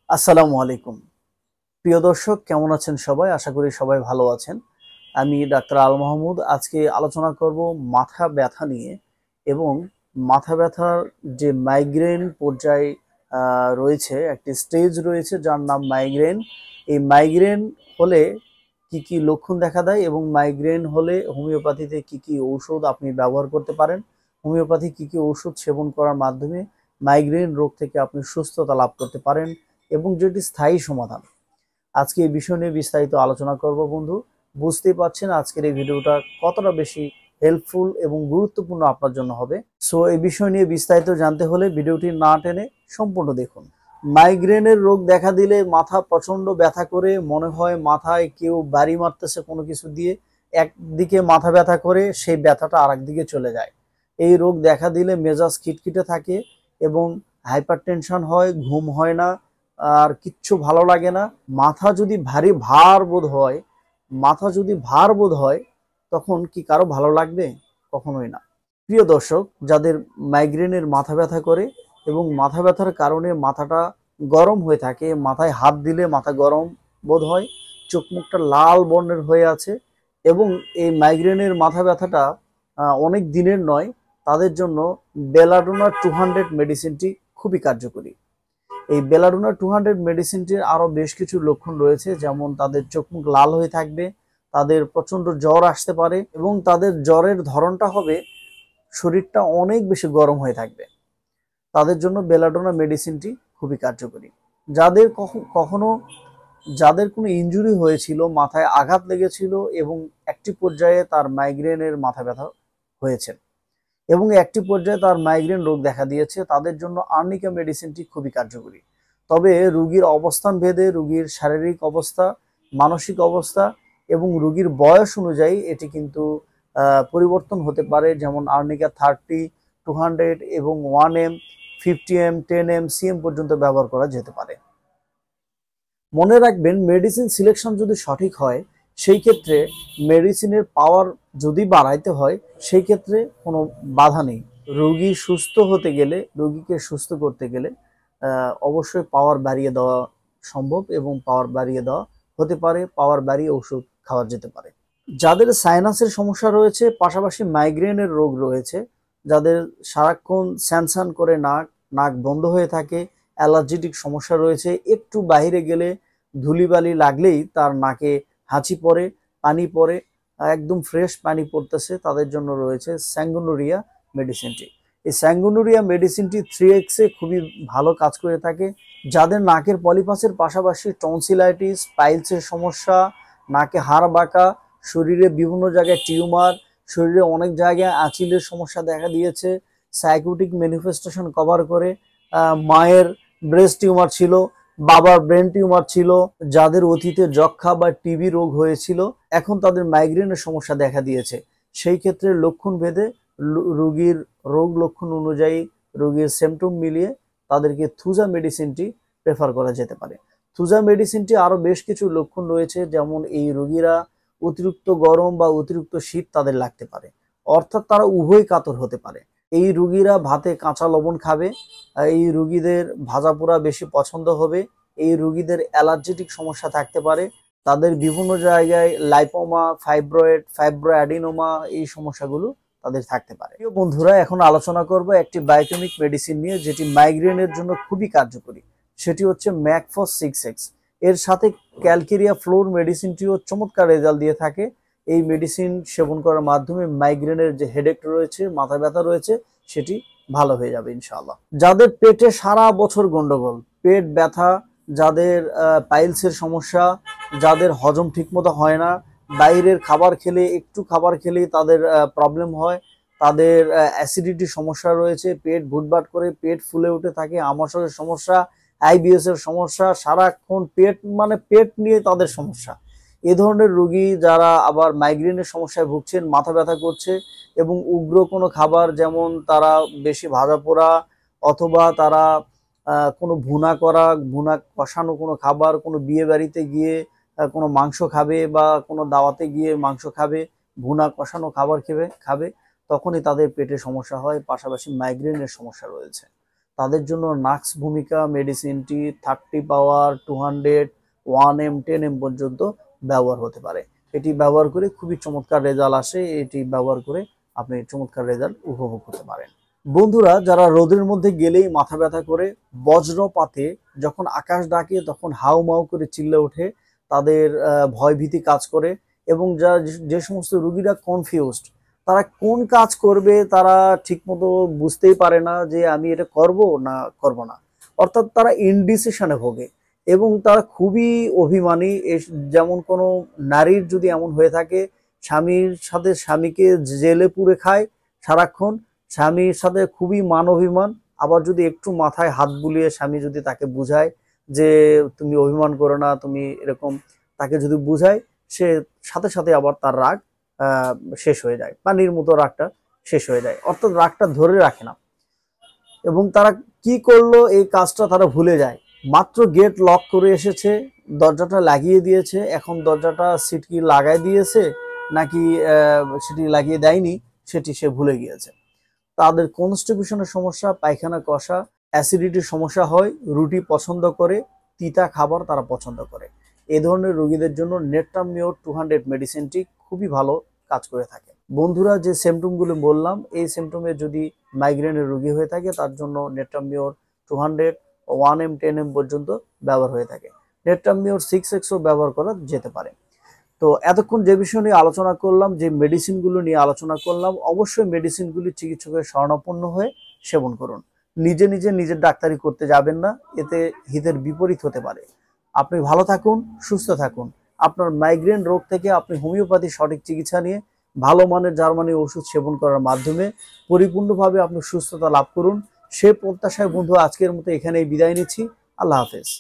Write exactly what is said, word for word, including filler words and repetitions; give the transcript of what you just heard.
আসসালামু আলাইকুম। প্রিয় দর্শক, কেমন আছেন সবাই? আশা করি সবাই ভালো আছেন। আমি ডাক্তার আল মাহমুদ। আজকে আলোচনা করব মাথা ব্যথা নিয়ে এবং মাথা ব্যথার যে মাইগ্রেন পর্যায় আ রয়েছে, একটি স্টেজ রয়েছে যার নাম মাইগ্রেন। এই মাইগ্রেন হলে কি, কি লক্ষণ দেখা দেয় এবং মাইগ্রেন হলে হোমিওপ্যাথিতে কি, কি ঔষধ আপনি ব্যবহার করতে পারেন? হোমিওপ্যাথি কি, কি ঔষধ সেবন করার মাধ্যমে মাইগ্রেন রোগ থেকে আপনি সুস্থতা লাভ করতে পারেন এবং যেটি স্থায়ী সমাধান। আজকে এই বিষয় নিয়ে বিস্তারিত আলোচনা করব বন্ধু। বুঝতেই পারছেন আজকের এই ভিডিওটা কতটা বেশি হেল্পফুল এবং গুরুত্বপূর্ণ আপনার জন্য হবে। সো এই বিষয় নিয়ে বিস্তারিত জানতে হলে ভিডিওটি না টেনে সম্পূর্ণ দেখুন। মাইগ্রেনের রোগ দেখা দিলে মাথা প্রচন্ড ব্যথা করে, মনে হয় মাথায় কেউ বাড়ি মারতেছে কোনো কিছু দিয়ে। একদিকে মাথা ব্যথা করে সেই ব্যথাটা আরেক দিকে চলে যায়। এই রোগ দেখা দিলে মেজাজ খিটখিটে থাকে এবং হাইপার টেনশন হয়, ঘুম হয় না, আর কিচ্ছু ভালো লাগে না। মাথা যদি ভারী ভার বোধ হয় মাথা যদি ভার বোধ হয় তখন কি কারো ভালো লাগবে? কখনোই না। প্রিয় দর্শক, যাদের মাইগ্রেনের মাথা ব্যথা করে এবং মাথা ব্যথার কারণে মাথাটা গরম হয়ে থাকে, মাথায় হাত দিলে মাথা গরম বোধ হয়, চোখ মুখটা লাল বর্ণের হয়ে আছে এবং এই মাইগ্রেনের মাথা ব্যথাটা অনেক দিনের নয়, তাদের জন্য বেলাডোনা টু হান্ড্রেড মেডিসিনটি খুবই কার্যকরী। এই বেলাডোনা টু হান্ড্রেড মেডিসিনটির আরও বেশ কিছু লক্ষণ রয়েছে, যেমন তাদের চোখ মুখ লাল হয়ে থাকবে, তাদের প্রচণ্ড জ্বর আসতে পারে এবং তাদের জ্বরের ধরনটা হবে শরীরটা অনেক বেশি গরম হয়ে থাকবে। তাদের জন্য বেলাডোনা মেডিসিনটি খুবই কার্যকরী। যাদের কখনো যাদের কোনো ইনজুরি হয়েছিল, মাথায় আঘাত লেগেছিল এবং একটি পর্যায়ে তার মাইগ্রেনের মাথা ব্যথা হয়েছে এবং একটি পর্যায়ে তার মাইগ্রেন রোগ দেখা দিয়েছে, তাদের জন্য আর্নিকা মেডিসিনটি খুবই কার্যকরী। তবে রোগীর অবস্থান ভেদে, রোগীর শারীরিক অবস্থা, মানসিক অবস্থা এবং রোগীর বয়স অনুযায়ী এটি কিন্তু পরিবর্তন হতে পারে। যেমন আর্নিকা থার্টি, টু হান্ড্রেড এবং one M, fifty M, ten M, CM পর্যন্ত ব্যবহার করা যেতে পারে। মনে রাখবেন, মেডিসিন সিলেকশন যদি সঠিক হয়, সেই ক্ষেত্রে মেডিসিনের পাওয়ার যদি বাড়াইতে হয়, সেই ক্ষেত্রে কোনো বাধা নেই। রোগী সুস্থ হতে গেলে, রোগীকে সুস্থ করতে গেলে অবশ্যই পাওয়ার বাড়িয়ে দেওয়া সম্ভব এবং পাওয়ার বাড়িয়ে দেওয়া হতে পারে, পাওয়ার বাড়িয়ে ওষুধ খাওয়া যেতে পারে। যাদের সাইনাসের সমস্যা রয়েছে, পাশাপাশি মাইগ্রেনের রোগ রয়েছে, যাদের সারাক্ষণ স্যানস্যান করে নাক নাক বন্ধ হয়ে থাকে, অ্যালার্জেটিক সমস্যা রয়েছে, একটু বাইরে গেলে ধুলিবালি লাগলেই তার নাকে হাঁচি পড়ে, পানি পড়ে, একদম ফ্রেশ পানি পড়তেছে, তাদের জন্য রয়েছে স্যাঙ্গুনোরিয়া মেডিসিনটি। এই স্যাঙ্গুনোরিয়া মেডিসিনটি থ্রি এক্সে খুবই ভালো কাজ করে থাকে। যাদের নাকের পলিপাসের পাশাপাশি টনসিলাইটিস, পাইলসের সমস্যা, নাকে হাড় বাঁকা, শরীরে বিভিন্ন জায়গায় টিউমার, শরীরে অনেক জায়গায় আঁচিলের সমস্যা দেখা দিয়েছে, সাইকোটিক ম্যানিফেস্টেশন কভার করে, মায়ের ব্রেস্ট টিউমার ছিল, বাবার ব্রেন টিউমার ছিল, যাদের অতীতে যক্ষা বা টিবি রোগ হয়েছিল, এখন তাদের মাইগ্রেনের সমস্যা দেখা দিয়েছে, সেই ক্ষেত্রে লক্ষণ ভেদে রোগীর রোগ লক্ষণ অনুযায়ী, রোগীর সিমটম মিলিয়ে তাদেরকে থুজা মেডিসিনটি প্রেফার করা যেতে পারে। থুজা মেডিসিনটি আরও বেশ কিছু লক্ষণ রয়েছে, যেমন এই রোগীরা অতিরিক্ত গরম বা অতিরিক্ত শীত তাদের লাগতে পারে, অর্থাৎ তারা উভয় কাতর হতে পারে। এই রোগীরা ভাতে কাঁচা লবণ খাবে, এই রোগীদের ভাজা পোড়া বেশি পছন্দ হবে, এই রোগীদের অ্যালার্জেটিক সমস্যা থাকতে পারে, তাদের বিভিন্ন জায়গায় লাইপোমা, ফাইব্রয়েড, ফাইব্রোঅ্যাডিনোমা, এই সমস্যাগুলো তাদের থাকতে পারে। প্রিয় বন্ধুরা, এখন আলোচনা করব একটি বায়োটনিক মেডিসিন নিয়ে, যেটি মাইগ্রেনের জন্য খুবই কার্যকরী। সেটি হচ্ছে ম্যাকফস সিক্স এক্স। এর সাথে ক্যালকেরিয়া ফ্লোর মেডিসিনটিও চমৎকার রেজাল্ট দিয়ে থাকে। এই মেডিসিন সেবন করার মাধ্যমে মাইগ্রেনের যে হেডেক রয়েছে, মাথা ব্যথা রয়েছে, সেটি ভালো হয়ে যাবে ইনশাআল্লাহ। যাদের পেটে সারা বছর গন্ডগোল, পেট ব্যথা, যাদের পাইলসের সমস্যা, যাদের হজম ঠিকমতো হয় না, বাইরের খাবার খেলে, একটু খাবার খেলেই তাদের প্রবলেম হয়, তাদের অ্যাসিডিটি সমস্যা রয়েছে, পেট ভুটভাট করে, পেট ফুলে উঠে থাকে, আমাশয়ের সমস্যা, আইবিএস এর সমস্যা, সারাক্ষণ পেট মানে পেট নিয়ে তাদের সমস্যা, এ ধরনের রোগী যারা আবার মাইগ্রেনের সমস্যায় ভুগছেন, মাথা ব্যথা করছে এবং উগ্র কোনো খাবার, যেমন তারা বেশি ভাজা পোড়া অথবা তারা কোনো ভুনা করা, ভুনা কষানো কোনো খাবার, কোনো বিয়ে বাড়িতে গিয়ে কোনো মাংস খাবে বা কোনো দাওয়াতে গিয়ে মাংস খাবে, ভুনা কষানো খাবার খেবে খাবে তখনই তাদের পেটে সমস্যা হয়, পাশাপাশি মাইগ্রেনের সমস্যা রয়েছে। তাদের জন্য নাক্স ভূমিকা মেডিসিনটি thirty power two hundred one M ten M পর্যন্ত ব্যবহার হতে পারে। এটি ব্যবহার করে খুবই চমৎকার রেজাল্ট আসে। এটি ব্যবহার করে আপনি চমৎকার রেজাল্ট উপভোগ করতে পারেন। বন্ধুরা, যারা রোদের মধ্যে গেলেই মাথা ব্যথা করে, বজ্রপাতে যখন আকাশ ডাকে তখন হাউ মাউ করে চিল্লে ওঠে, তাদের ভয় ভীতি কাজ করে, এবং যা যে সমস্ত রোগীরা কনফিউজড, তারা কোন কাজ করবে তারা ঠিকমতো বুঝতেই পারে না যে আমি এটা করব না করব না, অর্থাৎ তারা ইনডিসিশনে ভোগে এবং তারা খুবই অভিমানী। যেমন কোনো নারীর যদি এমন হয়ে থাকে, স্বামীর সাথে স্বামীকে জেলে পুরে খায় সারাক্ষণ, স্বামীর সাথে খুবই মান অভিমান, আবার যদি একটু মাথায় হাত বুলিয়ে স্বামী যদি তাকে বুঝায় যে তুমি অভিমান করো না, তুমি এরকম, তাকে যদি বুঝায়, সে সাথে সাথে আবার তার রাগ শেষ হয়ে যায়, পানির মতো রাগটা শেষ হয়ে যায়, অর্থাৎ রাগটা ধরে রাখে না। এবং তারা কি করলো এই কাজটা তারা ভুলে যায়। মাত্র গেট লক করে এসেছে, দরজাটা লাগিয়ে দিয়েছে, এখন দরজাটা সিটকি লাগাই দিয়েছে নাকি সেটি লাগিয়ে দেয়নি সেটি সে ভুলে গিয়েছে। তাদের কনস্টিটিউশনের সমস্যা, পায়খানা কষা, অ্যাসিডিটির সমস্যা হয়, রুটি পছন্দ করে, তিতা খাবার তারা পছন্দ করে। এই ধরনের রোগীদের জন্য নেট্রামিওর টু হান্ড্রেড মেডিসিনটি খুবই ভালো কাজ করে থাকে। বন্ধুরা, যে সিমটমগুলো বললাম, এই সিমটমে যদি মাইগ্রেনের রোগী হয়ে থাকে তার জন্য natrum mur two hundred one M ten M পর্যন্ত ব্যবহার হয়ে থাকে। নেট্রামিওর সিক্স এক্সও ব্যবহার করা যেতে পারে। তো এতক্ষণ যে বিষয় নিয়ে আলোচনা করলাম, যে মেডিসিনগুলো নিয়ে আলোচনা করলাম, অবশ্যই মেডিসিনগুলি চিকিৎসকের শরণাপন্ন হয়ে সেবন করুন। নিজে নিজে নিজের ডাক্তারি করতে যাবেন না, এতে হিতের বিপরীত হতে পারে। আপনি ভালো থাকুন, সুস্থ থাকুন। আপনার মাইগ্রেন রোগ থেকে আপনি হোমিওপ্যাথি সঠিক চিকিৎসা নিয়ে ভালো মানের জার্মানি ওষুধ সেবন করার মাধ্যমে পরিপূর্ণভাবে আপনি সুস্থতা লাভ করুন। সে প্রত্যাশায় বন্ধু আজকের মতো এখানেই বিদায় নিচ্ছি। আল্লাহ হাফেজ।